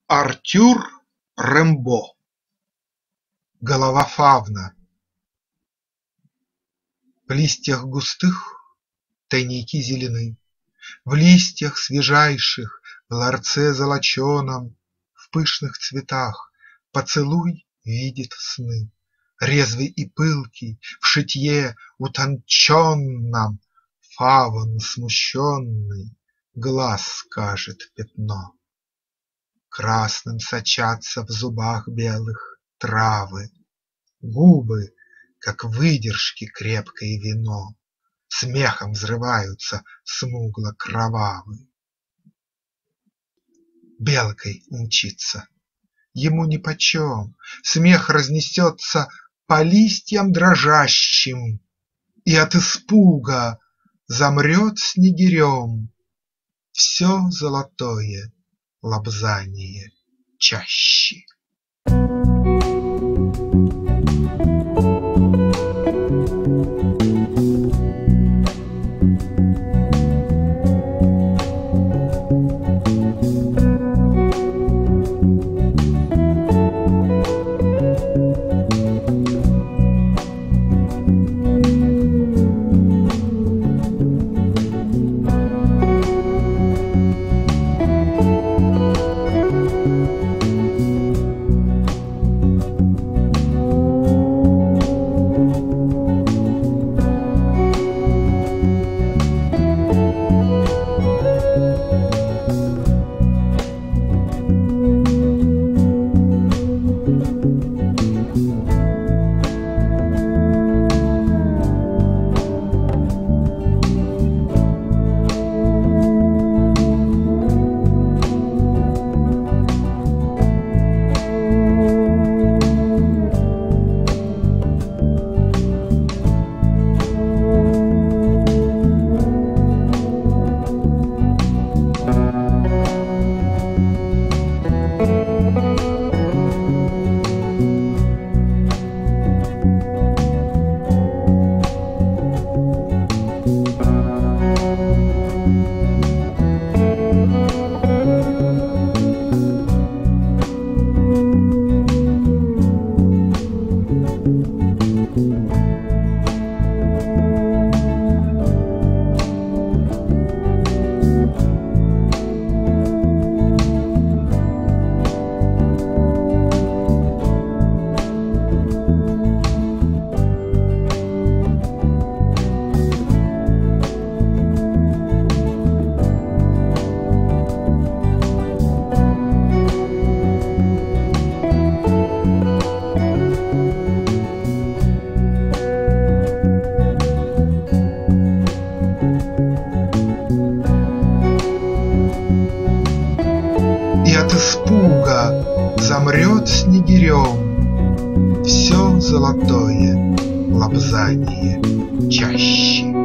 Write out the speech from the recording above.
Артюр Рембо. Голова фавна. В листьях густых тайники зелены, В листьях свежайших, в ларце золоченом, В пышных цветах поцелуй видит сны. Резвый и пылкий, в шитье утонченном, Фавн смущенный глаз скажет пятно. Красным сочатся в зубах белых травы, Губы, как выдержки крепкое вино, Смехом взрываются смугло-кровавы. Белкой умчится, ему нипочем, Смех разнесется по листьям дрожащим, И от испуга замрет снегирем Все золотое лобзание чащи. От испуга замрет снегирем Все золотое лобзание чащи.